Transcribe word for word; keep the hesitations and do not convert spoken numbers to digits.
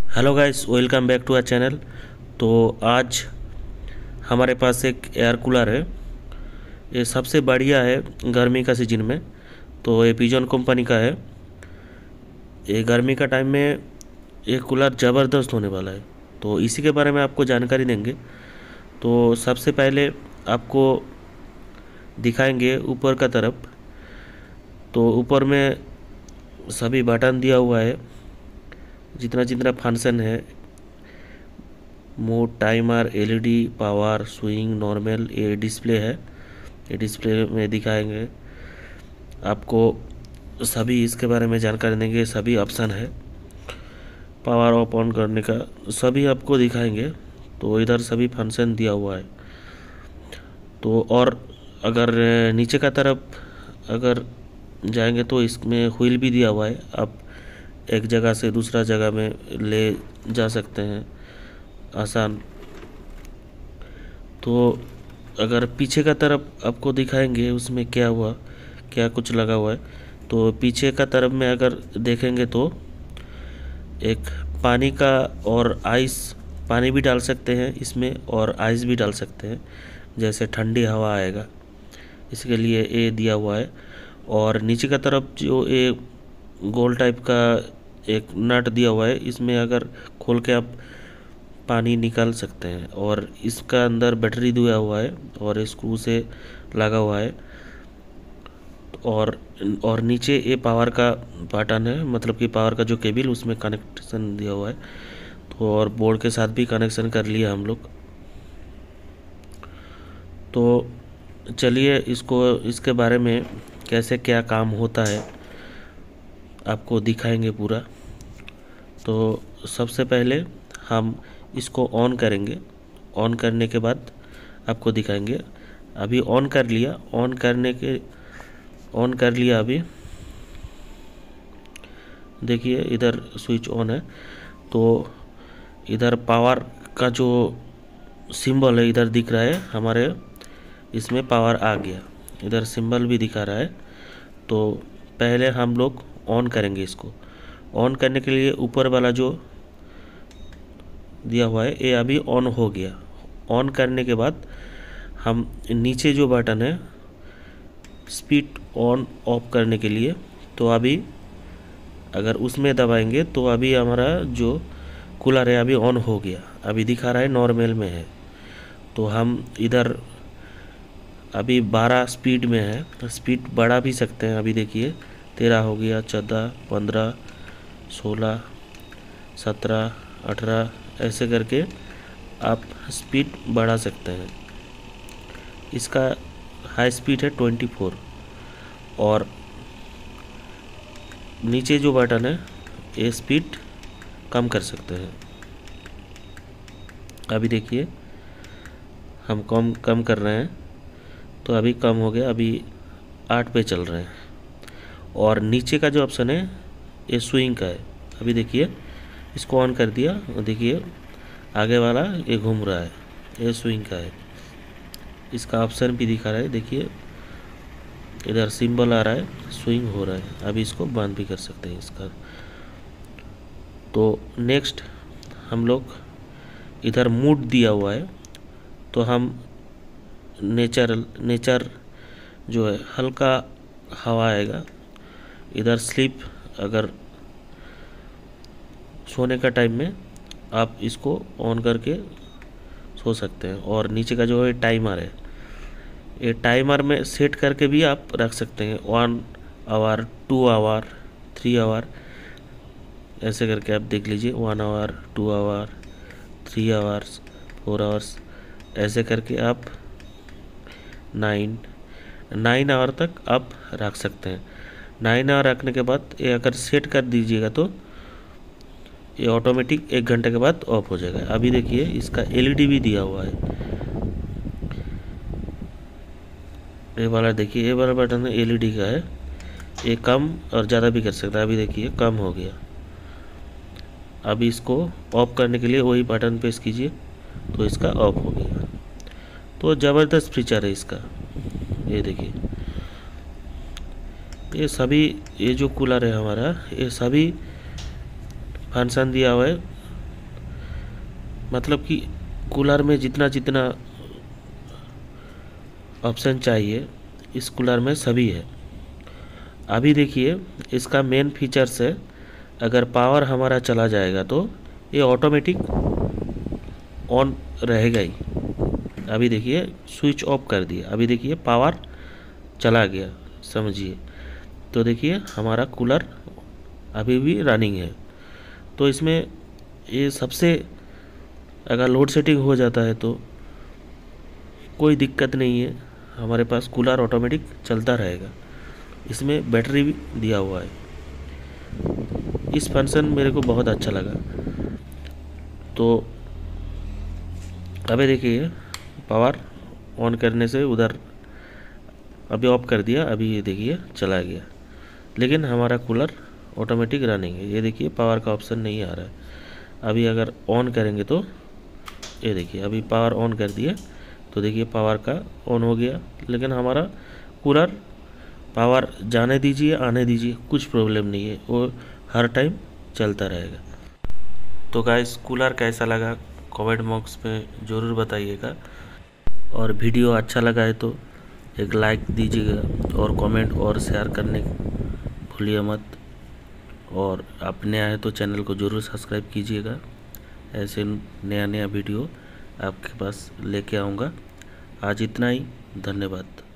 Hello guys, welcome back to our channel. तो आज हमारे पास एक एयर कूलर है। ये सबसे बढ़िया है गर्मी का सीजन में। तो ये पिजन कंपनी का है। ये गर्मी का टाइम में ये कूलर ज़बरदस्त होने वाला है। तो इसी के बारे में आपको जानकारी देंगे। तो सबसे पहले आपको दिखाएंगे ऊपर का तरफ। तो ऊपर में सभी बटन दिया हुआ है, जितना जितना फंक्शन है, mode, timer, LED, power, swing, normal, ये डिस्प्ले है। ये डिस्प्ले में दिखाएंगे आपको, सभी इसके बारे में जानकारी देंगे। सभी ऑप्शन है पावर ऑफ ऑन करने का, सभी आपको दिखाएंगे। तो इधर सभी फंक्शन दिया हुआ है। तो और अगर नीचे का तरफ अगर जाएंगे तो इसमें व्हील भी दिया हुआ है। आप एक जगह से दूसरा जगह में ले जा सकते हैं आसान। तो अगर पीछे का तरफ आपको दिखाएंगे उसमें क्या हुआ, क्या कुछ लगा हुआ है। तो पीछे का तरफ में अगर देखेंगे तो एक पानी का और आइस, पानी भी डाल सकते हैं इसमें और आइस भी डाल सकते हैं, जैसे ठंडी हवा आएगा इसके लिए ये दिया हुआ है। और नीचे का तरफ जो ये गोल टाइप का एक नट दिया हुआ है, इसमें अगर खोल के आप पानी निकाल सकते हैं। और इसका अंदर बैटरी दिया हुआ है और स्क्रू से लगा हुआ है। और और नीचे ये पावर का बटन है, मतलब कि पावर का जो केबल उसमें कनेक्शन दिया हुआ है। तो और बोर्ड के साथ भी कनेक्शन कर लिया हम लोग। तो चलिए इसको, इसके बारे में कैसे क्या काम होता है आपको दिखाएंगे पूरा। तो सबसे पहले हम इसको ऑन करेंगे। ऑन करने के बाद आपको दिखाएंगे। अभी ऑन कर लिया, ऑन करने के ऑन कर लिया अभी देखिए इधर स्विच ऑन है। तो इधर पावर का जो सिंबल है इधर दिख रहा है हमारे, इसमें पावर आ गया। इधर सिंबल भी दिखा रहा है। तो पहले हम लोग ऑन करेंगे इसको। ऑन करने के लिए ऊपर वाला जो दिया हुआ है ये अभी ऑन हो गया। ऑन करने के बाद हम नीचे जो बटन है स्पीड ऑन ऑफ करने के लिए, तो अभी अगर उसमें दबाएंगे तो अभी हमारा जो कूलर है अभी ऑन हो गया। अभी दिखा रहा है नॉर्मल में है। तो हम इधर अभी बारह स्पीड में है, तो स्पीड बढ़ा भी सकते हैं। अभी देखिए तेरह हो गया, चौदह, पंद्रह, सोलह, सत्रह, अठारह, ऐसे करके आप स्पीड बढ़ा सकते हैं। इसका हाई स्पीड है ट्वेंटी फोर। और नीचे जो बटन है ये स्पीड कम कर सकते हैं। अभी देखिए हम कम कम कर रहे हैं, तो अभी कम हो गया, अभी आठ पे चल रहे हैं। और नीचे का जो ऑप्शन है ये स्विंग का है। अभी देखिए इसको ऑन कर दिया, देखिए आगे वाला ये घूम रहा है, ये स्विंग का है। इसका ऑप्शन भी दिखा रहा है, देखिए इधर सिंबल आ रहा है, स्विंग हो रहा है। अभी इसको बंद भी कर सकते हैं इसका। तो नेक्स्ट हम लोग इधर मूड दिया हुआ है। तो हम नेचरल नेचर जो है हल्का हवा आएगा। इधर स्लीप, अगर सोने का टाइम में आप इसको ऑन करके सो सकते हैं। और नीचे का जो है टाइमर है, ये टाइमर में सेट करके भी आप रख सकते हैं। One hour, two hour, three hour, ऐसे करके आप देख लीजिए। One hour, two hour, three hours, four hours, ऐसे करके आप नाइन नाइन आवर तक आप रख सकते हैं। नाइन आवर रखने के बाद ये अगर सेट कर दीजिएगा तो ये ऑटोमेटिक एक घंटे के बाद ऑफ हो जाएगा। अभी देखिए इसका एलईडी भी दिया हुआ है। ये वाला देखिए, ये वाला बटन एलईडी का है। ये कम और ज़्यादा भी कर सकता है। अभी देखिए कम हो गया। अभी इसको ऑफ करने के लिए वही बटन प्रेस कीजिए तो इसका ऑफ हो गया। तो ज़बरदस्त फीचर है इसका। ये देखिए ये सभी, ये जो कूलर है हमारा, ये सभी फंक्शन दिया हुआ है मतलब कि कूलर में जितना जितना ऑप्शन चाहिए इस कूलर में सभी है। अभी देखिए इसका मेन फीचर्स है, अगर पावर हमारा चला जाएगा तो ये ऑटोमेटिक ऑन रहेगा ही। अभी देखिए स्विच ऑफ कर दिया, अभी देखिए पावर चला गया, समझिए। तो देखिए हमारा कूलर अभी भी रनिंग है। तो इसमें ये सबसे, अगर लोड सेटिंग हो जाता है तो कोई दिक्कत नहीं है, हमारे पास कूलर ऑटोमेटिक चलता रहेगा। इसमें बैटरी भी दिया हुआ है। इस फंक्शन मेरे को बहुत अच्छा लगा। तो अभी देखिए पावर ऑन करने से उधर अभी ऑफ कर दिया, अभी ये देखिए चला गया, लेकिन हमारा कूलर ऑटोमेटिक रनिंग है। ये देखिए पावर का ऑप्शन नहीं आ रहा है। अभी अगर ऑन करेंगे तो ये देखिए अभी पावर ऑन कर दिए तो देखिए पावर का ऑन हो गया, लेकिन हमारा कूलर पावर जाने दीजिए आने दीजिए कुछ प्रॉब्लम नहीं है, वो हर टाइम चलता रहेगा। तो गाइस कूलर कैसा लगा कमेंट बॉक्स में ज़रूर बताइएगा, और वीडियो अच्छा लगा है तो एक लाइक दीजिएगा और कमेंट और शेयर करने भूलिए मत। और आप नया है तो चैनल को ज़रूर सब्सक्राइब कीजिएगा, ऐसे नया नया वीडियो आपके पास लेके आऊँगा। आज इतना ही, धन्यवाद।